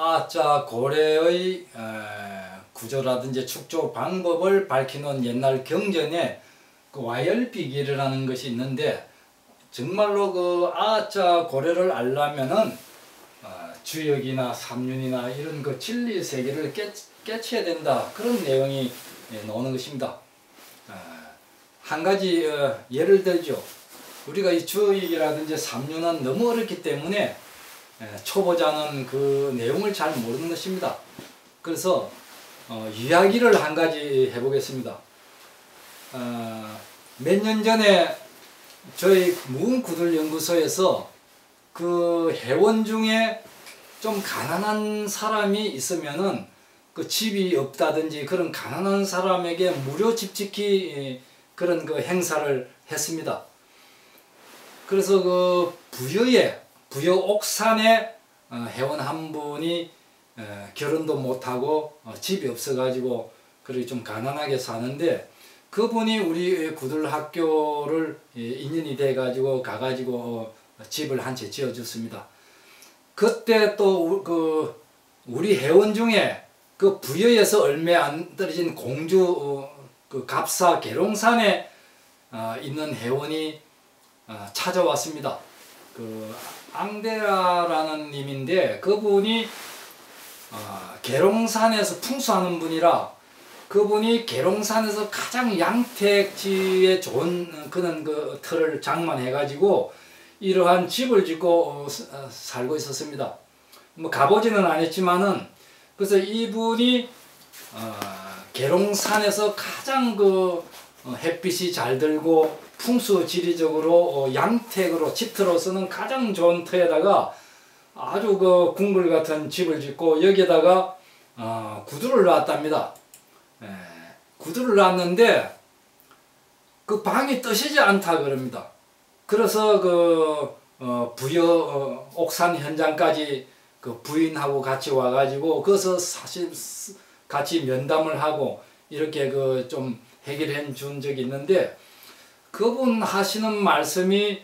아자 고래의 구조라든지 축조 방법을 밝히는 옛날 경전에 그 와열비기라는 것이 있는데, 정말로 그 아자 고래를 알려면은 주역이나 삼륜이나 이런 그 진리 세계를 깨쳐야 된다, 그런 내용이 나오는 것입니다. 한 가지 예를 들죠. 우리가 이 주역이라든지 삼륜은 너무 어렵기 때문에 초보자는 그 내용을 잘 모르는 것입니다. 그래서 이야기를 한 가지 해보겠습니다. 몇 년 전에 저희 무은구들연구소에서 그 회원 중에 좀 가난한 사람이 있으면은 그 집이 없다든지 그런 가난한 사람에게 무료 집 짓기 그런 그 행사를 했습니다. 그래서 그 부여 옥산에 회원 한 분이 결혼도 못하고 집이 없어가지고 그렇게 좀 가난하게 사는데, 그분이 우리 구들학교를 인연이 돼가지고 가가지고 집을 한 채 지어줬습니다. 그때 또 그 우리 회원 중에 그 부여에서 얼마 안 떨어진 공주 그 갑사 계룡산에 있는 회원이 찾아왔습니다. 그 앙대라라는 님인데, 그분이 계룡산에서 풍수하는 분이라, 그분이 계룡산에서 가장 양택지에 좋은 그런 그 터를 장만해 가지고 이러한 집을 짓고 살고 있었습니다. 뭐 가보지는 않았지만은, 그래서 이분이 계룡산에서 가장 그 햇빛이 잘 들고 풍수 지리적으로 양택으로 집터로서는 가장 좋은 터에다가 아주 그 궁궐 같은 집을 짓고 여기에다가 구두를 놨답니다. 구두를 놨는데 그 방이 뜨시지 않다 그럽니다. 그래서 그 부여 옥산 현장까지 그 부인하고 같이 와가지고 거기서 사실 같이 면담을 하고 이렇게 그 좀 해결해 준 적이 있는데, 그분 하시는 말씀이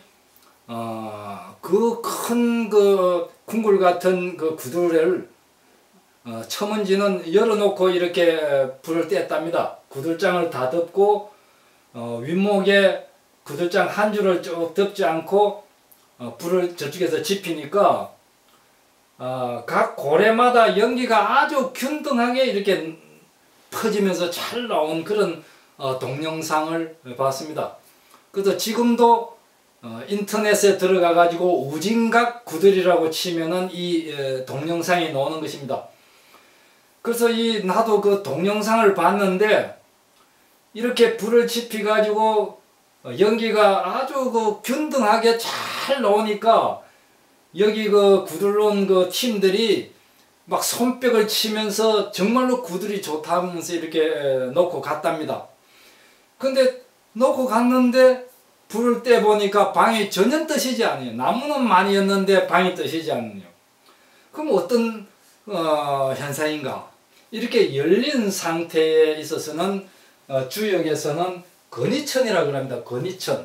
그 큰 그 궁궐 같은 그 구두를 첨은지는 열어놓고 이렇게 불을 뗐답니다. 구들장을 다 덮고 윗목에 구들장 한 줄을 쭉 덮지 않고 불을 저쪽에서 지피니까 각 고래마다 연기가 아주 균등하게 이렇게 퍼지면서 잘 나온 그런 동영상을 봤습니다. 그래서 지금도 인터넷에 들어가 가지고 우진각 구들이라고 치면은 이 동영상이 나오는 것입니다. 그래서 나도 그 동영상을 봤는데, 이렇게 불을 지피 가지고 연기가 아주 그 균등하게 잘 나오니까 여기 그 구들론 그 팀들이 막 손뼉을 치면서 정말로 구들이 좋다 하면서 이렇게 놓고 갔답니다. 근데 놓고 갔는데 불을 떼 보니까 방이 전혀 뜨시지 않아요. 나무는 많이였는데 방이 뜨시지 않아요. 그럼 어떤 현상인가? 이렇게 열린 상태에 있어서는 주역에서는 건의천이라고 합니다. 건의천.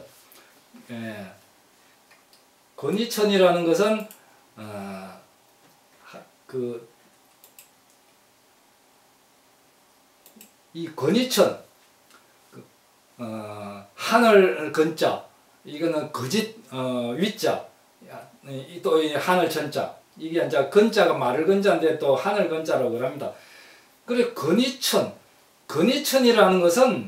건의천이라는 것은 이 건의천, 하늘 건자, 이거는 거짓 위자, 또 이 하늘 천자, 이게 이제 건자가 말을 건자인데 또 하늘 건자라고 합니다. 그래 건의천이라는 것은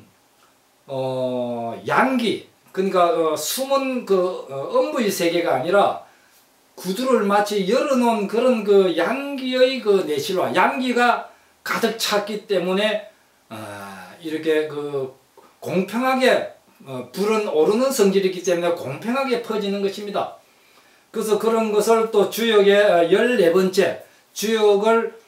양기, 그러니까 숨은 그 음부의 세계가 아니라 구두를 마치 열어놓은 그런 그 양기의 그 내실화, 양기가 가득 찼기 때문에 이렇게 그 공평하게 불은 오르는 성질이기 때문에 공평하게 퍼지는 것입니다. 그래서 그런 것을 또 주역의 14번째 주역을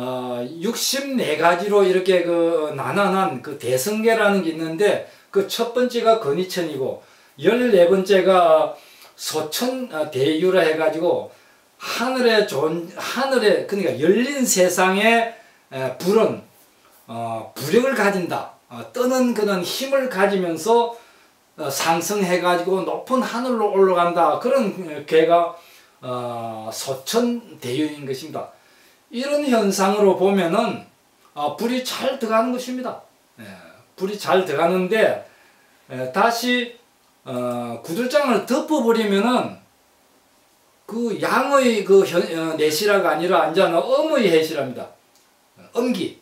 64가지로 이렇게 그 나눠난 그 대성계라는 게 있는데, 그 첫 번째가 건의천이고 14번째가 소천대유라 해가지고 하늘에 그러니까 열린 세상에 불은 부력을 가진다, 뜨는 그런 힘을 가지면서 상승해가지고 높은 하늘로 올라간다, 그런 괴가 소천대유인 것입니다. 이런 현상으로 보면은 불이 잘 들어가는 것입니다. 불이 잘 들어가는데 다시 구들장을 덮어버리면은 그 양의 그 내실화가 아니라 이제는 음의 해실화입니다. 음기,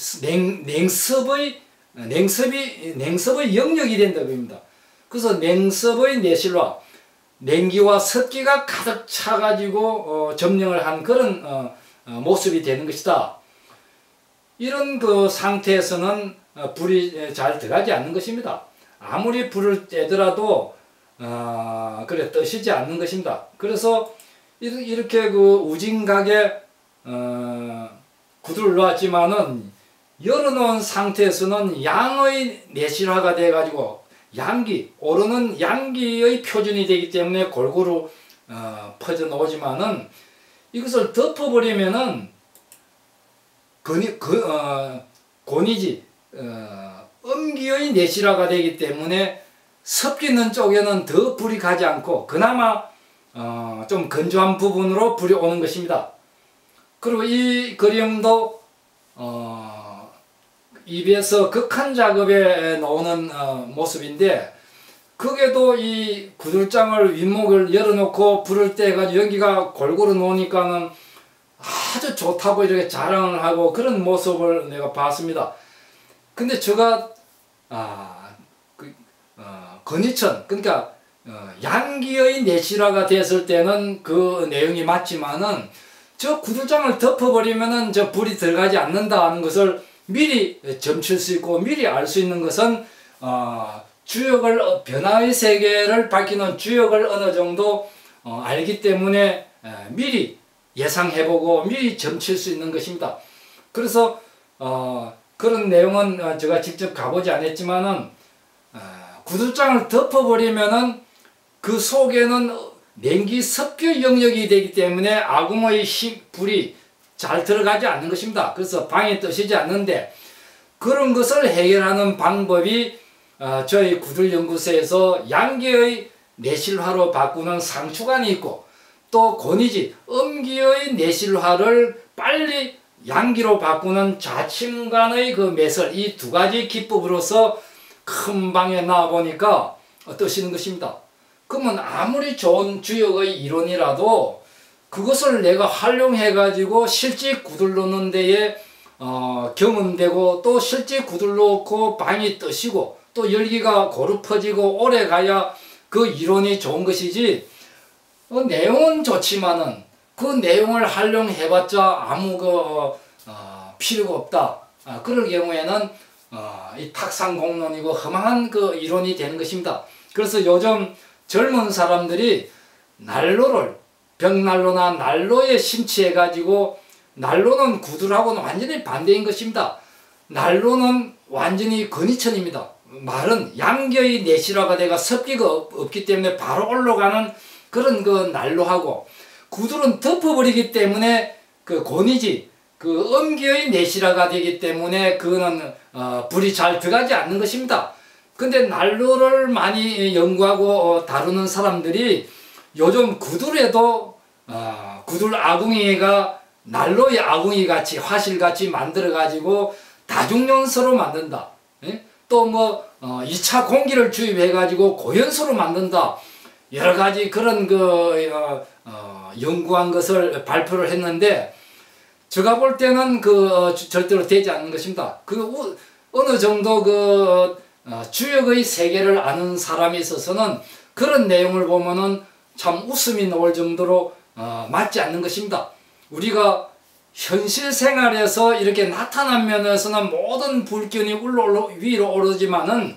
냉섭의 영역이 된다고 합니다. 그래서 냉섭의 내실화, 냉기와 습기가 가득 차가지고 점령을 한 그런 모습이 되는 것이다. 이런 그 상태에서는 불이 잘 들어가지 않는 것입니다. 아무리 불을 떼더라도 그래 떠시지 않는 것입니다. 그래서 이렇게 그 우진각에 구두를 놓았지만은 열어놓은 상태에서는 양의 내실화가 돼 가지고 양기, 오르는 양기의 표준이 되기 때문에 골고루 퍼져 나오지만은 이것을 덮어버리면은 권이지 음기의 내실화가 되기 때문에 섞이는 쪽에는 더 불이 가지 않고 그나마 좀 건조한 부분으로 불이 오는 것입니다. 그리고 이 그림도 입에서 극한 작업에 나오는 모습인데, 그게도 이 구들장을 윗목을 열어놓고 불을 떼가지고 연기가 골고루 나오니까는 아주 좋다고 이렇게 자랑을 하고 그런 모습을 내가 봤습니다. 근데 제가 건이천, 그러니까 양기의 내실화가 됐을 때는 그 내용이 맞지만은 저 구들장을 덮어버리면은 저 불이 들어가지 않는다는 것을 미리 점칠 수 있고 미리 알 수 있는 것은 주역을 변화의 세계를 밝히는 주역을 어느 정도 알기 때문에 미리 예상해보고 미리 점칠 수 있는 것입니다. 그래서 그런 내용은 제가 직접 가보지 않았지만은 구들장을 덮어버리면은 그 속에는 냉기 습기 영역이 되기 때문에 아궁의 불이 잘 들어가지 않는 것입니다. 그래서 방에 떠시지 않는데, 그런 것을 해결하는 방법이 저희 구들연구소에서 양기의 내실화로 바꾸는 상추관이 있고, 또 권이지 음기의 내실화를 빨리 양기로 바꾸는 좌침관의 그 매설, 이 두 가지 기법으로서 큰 방에 나와 보니까 떠시는 것입니다. 그러면 아무리 좋은 주역의 이론이라도 그것을 내가 활용해 가지고 실제 구들 놓는 데에 경험되고, 또 실제 구들 놓고 방이 떠시고 또 열기가 고루 퍼지고 오래 가야 그 이론이 좋은 것이지, 내용은 좋지만은 그 내용을 활용해 봤자 아무 필요가 없다. 그럴 경우에는 이 탁상공론이고 허망한 그 이론이 되는 것입니다. 그래서 요즘 젊은 사람들이 난로를 벽난로나 난로에 심취해 가지고, 난로는 구들하고는 완전히 반대인 것입니다. 난로는 완전히 건이천입니다. 말은 양기의 내실화가 돼가 습기가 없기 때문에 바로 올라가는 그런 그 난로하고, 구들은 덮어버리기 때문에 그 권이지 그 음기의 내실화가 되기 때문에 그거는 불이 잘 들어가지 않는 것입니다. 근데 난로를 많이 연구하고 다루는 사람들이 요즘 구들에도 구들 아궁이가 난로의 아궁이 같이 화실같이 만들어 가지고 다중연소로 만든다. 또 뭐 2차 공기를 주입해 가지고 고연소로 만든다. 여러 가지 그런 연구한 것을 발표를 했는데, 제가 볼 때는 절대로 되지 않는 것입니다. 어느 정도 주역의 세계를 아는 사람이 있어서는 그런 내용을 보면은 참 웃음이 나올 정도로 맞지 않는 것입니다. 우리가 현실 생활에서 이렇게 나타난 면에서는 모든 불균이 위로 오르지만은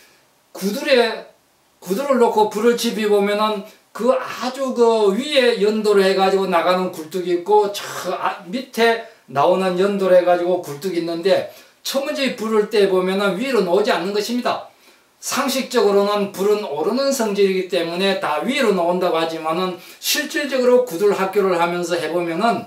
구들을 놓고 불을 지피 보면은 그 아주 위에 연도로 해가지고 나가는 굴뚝이 있고, 저 밑에 나오는 연도로 해가지고 굴뚝이 있는데, 처음에 불을 떼 보면은 위로 나오지 않는 것입니다. 상식적으로는 불은 오르는 성질이기 때문에 다 위로 나온다고 하지만은 실질적으로 구들 학교를 하면서 해보면은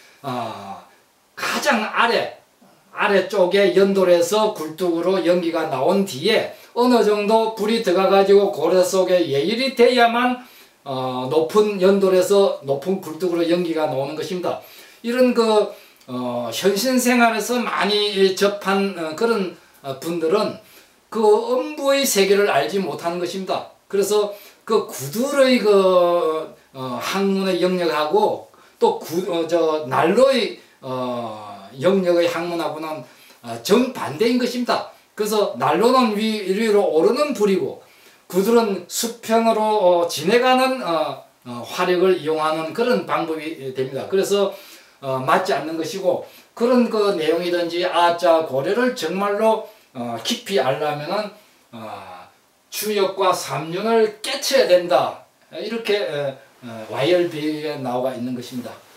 가장 아래쪽에 연돌에서 굴뚝으로 연기가 나온 뒤에 어느 정도 불이 들어가 가지고 고래 속에 예열이 돼야만 높은 연돌에서 높은 굴뚝으로 연기가 나오는 것입니다. 이런 현실 생활에서 많이 접한 그런 분들은 그 음부의 세계를 알지 못하는 것입니다. 그래서 그 구들의 학문의 영역하고 또 난로의 영역의 학문하고는 정반대인 것입니다. 그래서 난로는 위로 오르는 불이고 구들은 수평으로 지내가는 화력을 이용하는 그런 방법이 됩니다. 그래서 맞지 않는 것이고, 그런 그 내용이든지 아자 고려를 정말로 깊이 알려면은 주역과 삼륜을 깨쳐야 된다. 이렇게 와이얼비에 나와 있는 것입니다.